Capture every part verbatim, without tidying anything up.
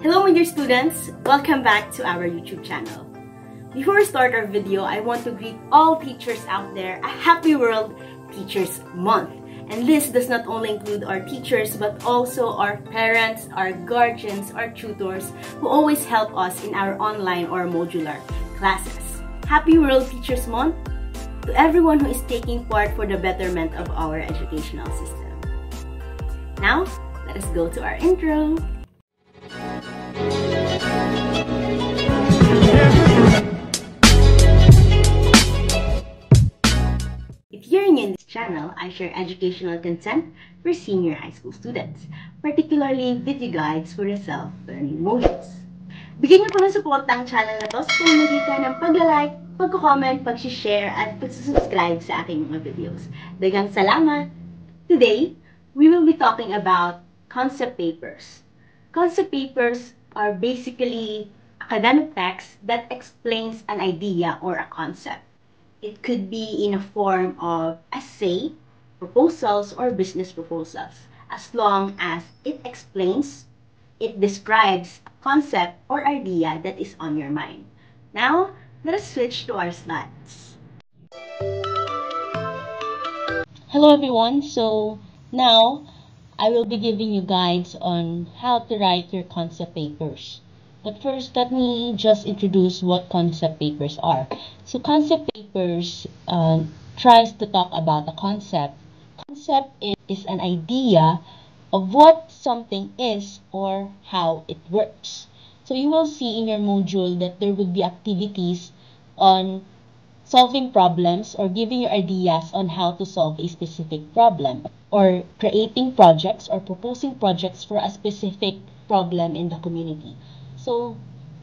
Hello my dear students! Welcome back to our YouTube channel. Before we start our video, I want to greet all teachers out there a happy World Teachers Month. And this does not only include our teachers but also our parents, our guardians, our tutors who always help us in our online or modular classes. Happy World Teachers Month to everyone who is taking part for the betterment of our educational system. Now, let us go to our intro. If you're new in this channel, I share educational content for senior high school students, particularly video guides for the self-learning modules. Bigyan niyo po ng support ang channel na to sa pamamagitan ng pag-like, pag-comment, pag-share, at pag-subscribe sa aking mga videos. Daghang salamat! Today, we will be talking about concept papers. Concept papers are basically academic text that explains an idea or a concept. It could be in a form of essay, proposals, or business proposals, as long as it explains, it describes a concept or idea that is on your mind. Now, let us switch to our slides. Hello everyone, so now I will be giving you guides on how to write your concept papers. But first, let me just introduce what concept papers are. So concept papers uh, tries to talk about a concept. Concept is, is an idea of what something is or how it works. So you will see in your module that there will be activities on solving problems or giving you ideas on how to solve a specific problem, or creating projects or proposing projects for a specific problem in the community. So,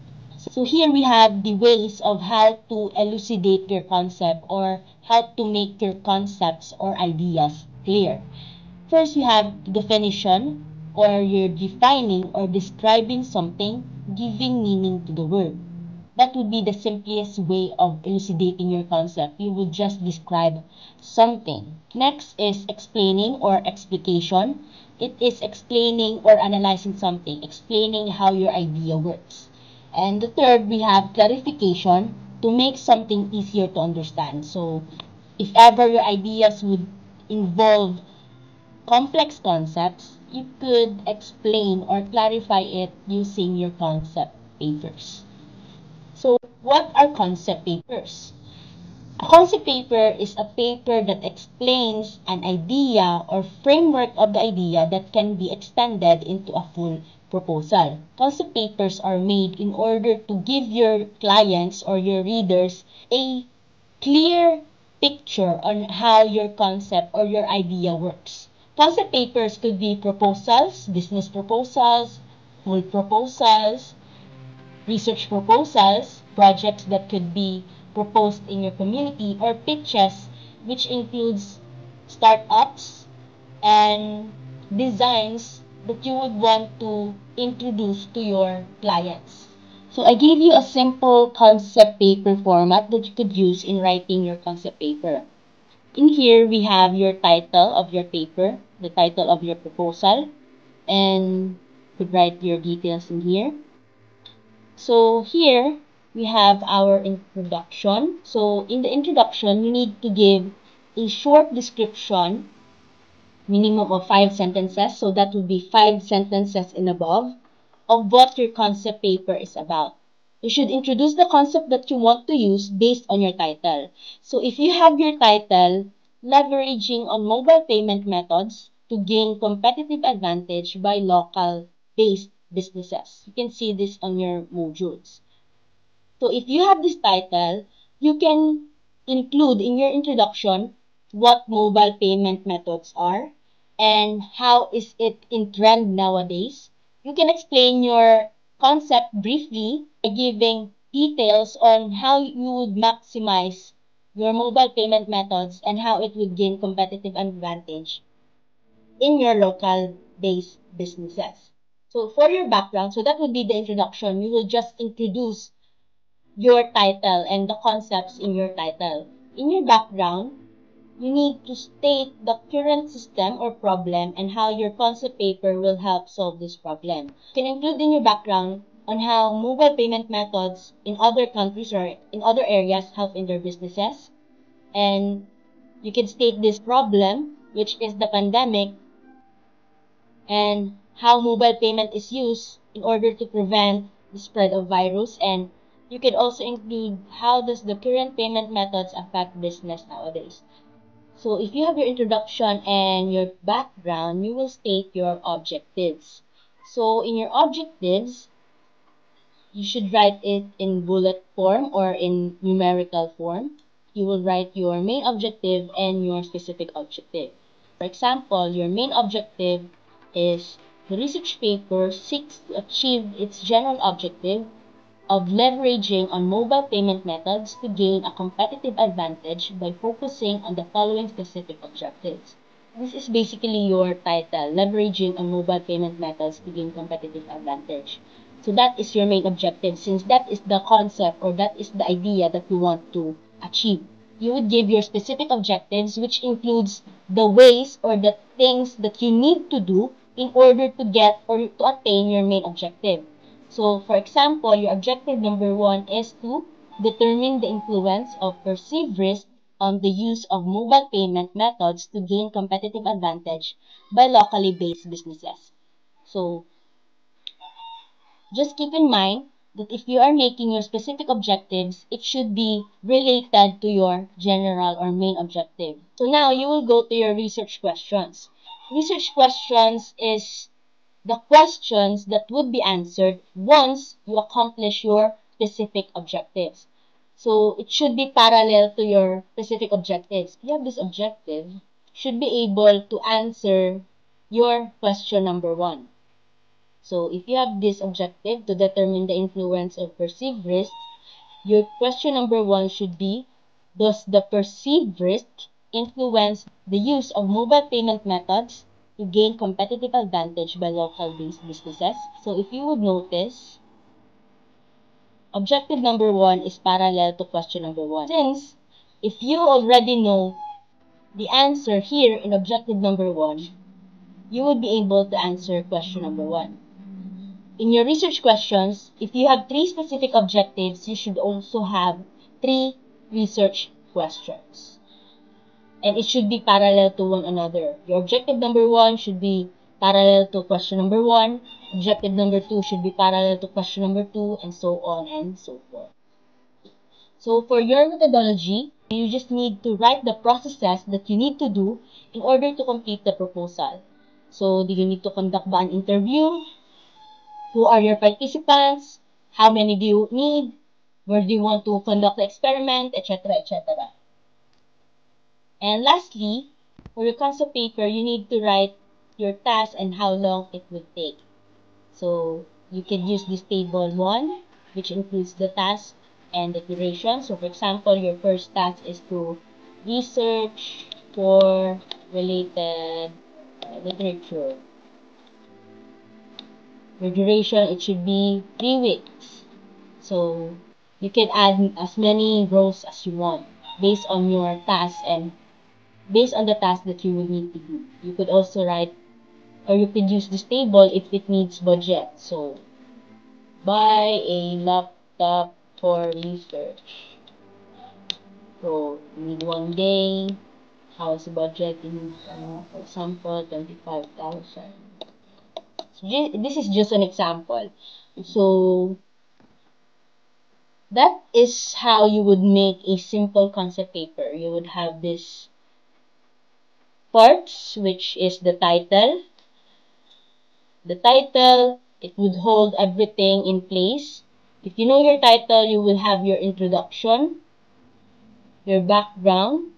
so here we have the ways of how to elucidate your concept or how to make your concepts or ideas clear. First, you have the definition, or you're defining or describing something, giving meaning to the word. That would be the simplest way of elucidating your concept. You will just describe something. Next is explaining or explication. It is explaining or analyzing something, explaining how your idea works. And the third, we have clarification, to make something easier to understand. So, if ever your ideas would involve complex concepts, you could explain or clarify it using your concept papers. So, what are concept papers? A concept paper is a paper that explains an idea or framework of the idea that can be extended into a full proposal. Concept papers are made in order to give your clients or your readers a clear picture on how your concept or your idea works. Concept papers could be proposals, business proposals, full proposals, research proposals, projects that could be proposed in your community, or pitches, which includes startups and designs that you would want to introduce to your clients. So I gave you a simple concept paper format that you could use in writing your concept paper. In here, we have your title of your paper, the title of your proposal, and you could write your details in here. So here, we have our introduction. So in the introduction, you need to give a short description, minimum of five sentences. So that would be five sentences and above, of what your concept paper is about. You should introduce the concept that you want to use based on your title. So if you have your title, leveraging on mobile payment methods to gain competitive advantage by local-based businesses. You can see this on your modules. So if you have this title, you can include in your introduction what mobile payment methods are and how is it in trend nowadays. You can explain your concept briefly by giving details on how you would maximize your mobile payment methods and how it would gain competitive advantage in your local-based businesses. So for your background, so that would be the introduction. You will just introduce your title and the concepts in your title. In your background, you need to state the current system or problem and how your concept paper will help solve this problem. You can include in your background on how mobile payment methods in other countries or in other areas help in their businesses. And you can state this problem, which is the pandemic, and how mobile payment is used in order to prevent the spread of virus. And you can also include how does the current payment methods affect business nowadays. So if you have your introduction and your background, you will state your objectives. So in your objectives, you should write it in bullet form or in numerical form. You will write your main objective and your specific objective. For example, your main objective is the research paper seeks to achieve its general objective of leveraging on mobile payment methods to gain a competitive advantage by focusing on the following specific objectives. This is basically your title, leveraging on mobile payment methods to gain competitive advantage. So that is your main objective, since that is the concept or that is the idea that you want to achieve. You would give your specific objectives, which includes the ways or the things that you need to do in order to get or to attain your main objective. So, for example, your objective number one is to determine the influence of perceived risk on the use of mobile payment methods to gain competitive advantage by locally based businesses. So, just keep in mind that if you are making your specific objectives, it should be related to your general or main objective. So now you will go to your research questions. Research questions is the questions that would be answered once you accomplish your specific objectives. So it should be parallel to your specific objectives. If you have this objective, you should be able to answer your question number one. So if you have this objective to determine the influence of perceived risk, your question number one should be, does the perceived risk influence the use of mobile payment methods to gain competitive advantage by local-based businesses? So if you would notice, objective number one is parallel to question number one. Since if you already know the answer here in objective number one, you will be able to answer question number one. In your research questions, if you have three specific objectives, you should also have three research questions. And it should be parallel to one another. Your objective number one should be parallel to question number one. Objective number two should be parallel to question number two, and so on and so forth. So for your methodology, you just need to write the processes that you need to do in order to complete the proposal. So do you need to conduct an interview? Who are your participants? How many do you need? Where do you want to conduct the experiment? Etc. et cetera. And lastly, for your concept paper, you need to write your task and how long it will take. So you can use this table one, which includes the task and the duration. So for example, your first task is to research for related literature. Your duration, it should be three weeks. So you can add as many rows as you want based on your task and based on the task that you will need to do. You could also write, or you could use this table if it needs budget. So buy a laptop for research. So you need one day. How's the budget? In, uh, for example, twenty-five thousand. So this is just an example. So that is how you would make a simple concept paper. You would have this parts, which is the title. The title, it would hold everything in place. If you know your title, you will have your introduction, your background,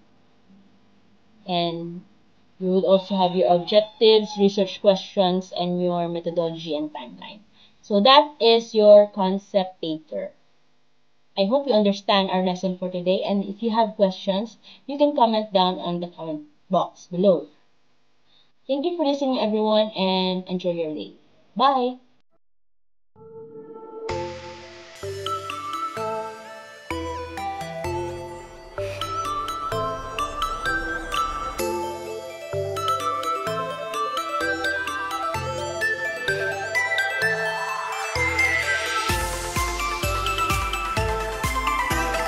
and you would also have your objectives, research questions, and your methodology and timeline. So that is your concept paper. I hope you understand our lesson for today, and if you have questions, you can comment down on the comment box below. Thank you for listening, everyone, and enjoy your day. Bye!